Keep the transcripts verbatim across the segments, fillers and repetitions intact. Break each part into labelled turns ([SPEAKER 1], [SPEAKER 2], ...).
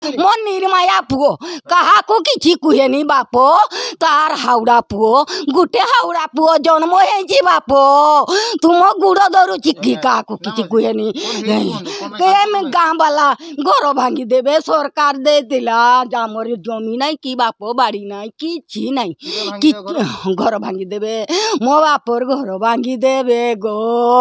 [SPEAKER 1] मो निर्माया पुओ कहा को किछि कुहेनी बापो तार हाउड़ा पुओ गुटे हाउड़ा पुओ जन्म होइछि बापो तुम गुड़ धरु चिकी का को किछि कुहेनी के में गां वाला घर भांगी देबे सरकार दे दिला जामर जमी नाही कि बापो बाड़ी नाही किछि नाही कि घर भांगी देबे मो बापर घर भांगी देबे गो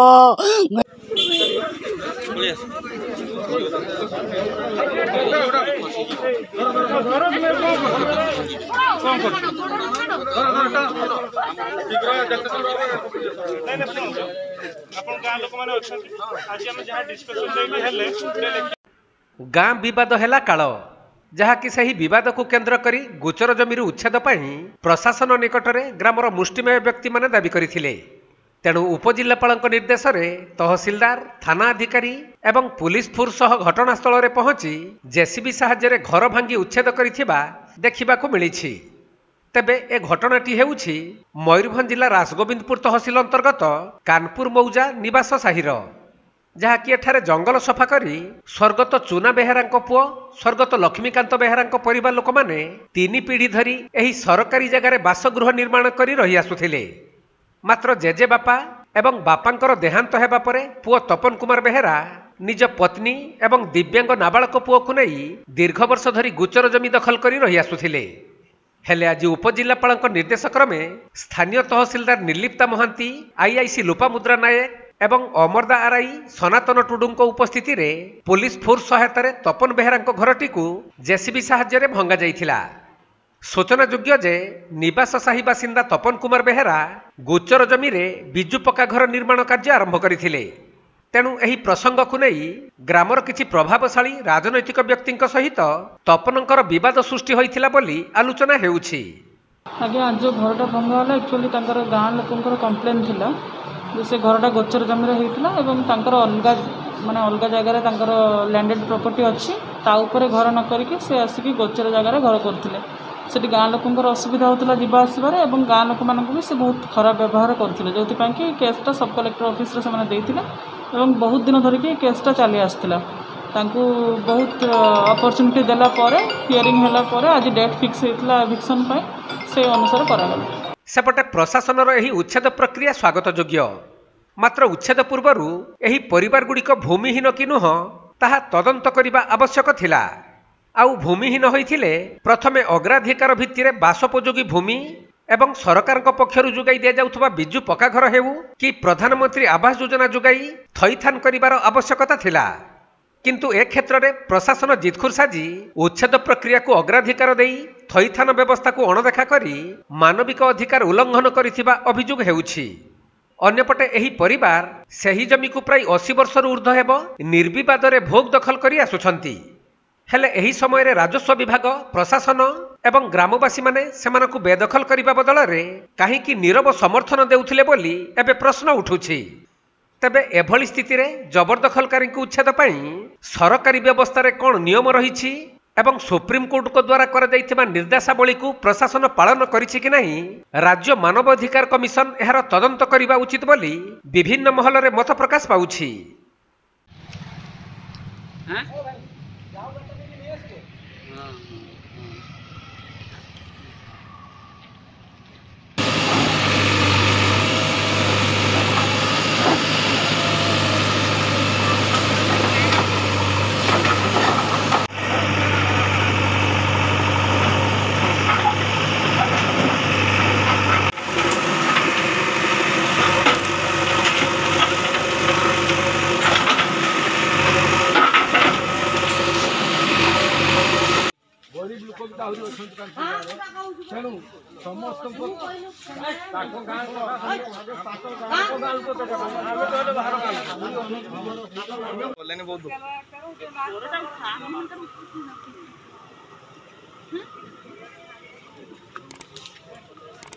[SPEAKER 2] गाँ बद है काल जहाँकि सही विवाद को केन्द्र करी गोचर जमी उच्छेद प्रशासन निकटरे ग्रामर मुष्टिमेय व्यक्ति माने दाबी करथिले। तेणु उपजिल्लापाल निर्देश में तहसिलदार थाना अधिकारी एवं पुलिस फोर्स सह घटनास्थल में पहुंची जेसीबी साहाय्य घर भांगी उच्छेद करिथिबा देखिबाकू मिलिछि। तेबे ए घटनाटी हेउछि मयूरभंज जिला राजगोविंदपुर तहसिल अंतर्गत कानपुर मौजा निवास साहिर, जहाँकि एठारे जंगल सफा करी स्वर्गत चुना बेहेरांक पुओ स्वर्गत लक्ष्मीकांत बेहेरांक परिवार लोक माने तीन पीढ़ी धरी एही सरकारी जगार बासगृह निर्माण करी रही आसुथिले। मात्र जेजे बापा एवं बापांकर देहांत हेबा परे पुओ तपन कुमार बेहेरा निज पत्नी एवं दिव्यांग नाबालक पुओ को नहीं दीर्घ वर्ष धरी गोचर जमी दखल करी रही आसुथिले। हेले आज उपजिल्लापाल निर्देश क्रमे स्थानीय तहसिलदार निर्लिप्ता महांती, आईआईसी लोपामुद्रा नायक एवं अमरदा आरआई सनातन टुडू उपस्थिति रे पुलिस फोर्स सहायतार तपन बेहेरांक घरटी को जेसीबी साहाय्य भंगा जाइथिला। सूचनायोग्य जे निवास साही बासिंदा तपन कुमार बेहेरा गोचर जमी रे बिजु पक्का घर निर्माण कार्य आरंभ करथिले। तेणु एही प्रसंग को नहीं ग्रामर किछि प्रभावशाली राजनैतिक व्यक्ति सहित तपनंकर विवाद सृष्टि होइथिला बोली आलोचना हेउछि।
[SPEAKER 3] आज्ञा जो घरटा भंगा होला एक्चुअली तांकर गाँ लोकंकर कंप्लेन थिला जे से घरटा गोचर जमी रे हेइथिला एवं तांकर अलगा माने अलगा जगह तांकर लैंडेड प्रॉपर्टी अच्छी ता ऊपर घर न करके से आसिक गोचर जगह घर करथिले। सेठी गाँ लोकंकर असुविधा होता जावा आसबार एवं गाँ लोक मानक भी से बहुत खराब व्यवहार करथिले, जो कि केसटा सब कलेक्टर ऑफिस रे से देइथिले एवं बहुत दिन धरिकी केसटा चली आसला। तांकु बहुत अपॉर्चुनिटी देला परे हियरिंग होला परे आज डेट फिक्स होइतला एविक्शन पाई से अनुसार करागला।
[SPEAKER 2] सेपटे प्रशासनर एही उच्छेद प्रक्रिया स्वागत योग्य। मात्र उच्छेद पूर्वरु एही परिवार गुड़िक भूमिहीन कि नुह ताहा तदंत करबा आवश्यक थिला। आउ भूमिहीन होइथिले प्रथमे अग्राधिकार भित्तिरे बासोपयोगी भूमि एवं सरकार पक्षर जुगाई दिया जाउथबा बिजु पक्का घर हेउ कि प्रधानमंत्री आवास योजना जुगाई थईथान करिवार आवश्यकता थिला। किंतु ए क्षेत्र में प्रशासन जितखुर साजी उच्छेद प्रक्रिया को अग्राधिकार देई थईथान व्यवस्था को अणदेखा करी मानविक अधिकार उल्लंघन करिथिबा अभियोग हेउछि। अन्यपटे एही परिवार सही जमी को प्राय अस्सी वर्ष ऊर्ध्व हेब निर्विवाद रे भोग दखल करी आसुछंती। हेले एही समय रे राजस्व विभाग प्रशासन एवं ग्रामवासी माने सेमानकु बेदखल करिबा बदल रे काहेकि नीरव समर्थन देउथिले बोली एबे प्रश्न उठुछि। तेबे एभली स्थिति रे जबरदखलकारी को उच्छेद पाई सरकारी व्यवस्था रे कोन नियम रहिछि एवं सुप्रीम कोर्ट को द्वारा करा जाइथिबा निर्देशावली को प्रशासन पालन करिछि कि नहीं राज्य मानवाधिकार कमिशन एहार तदंत करिबा उचित बोली विभिन्न महल रे मत प्रकाश पाउछि।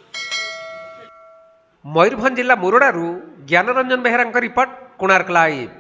[SPEAKER 2] मयूरभंज जिला मुरडारू ज्ञानरंजन बेहेरा रिपोर्ट, कोणार्क लाइव।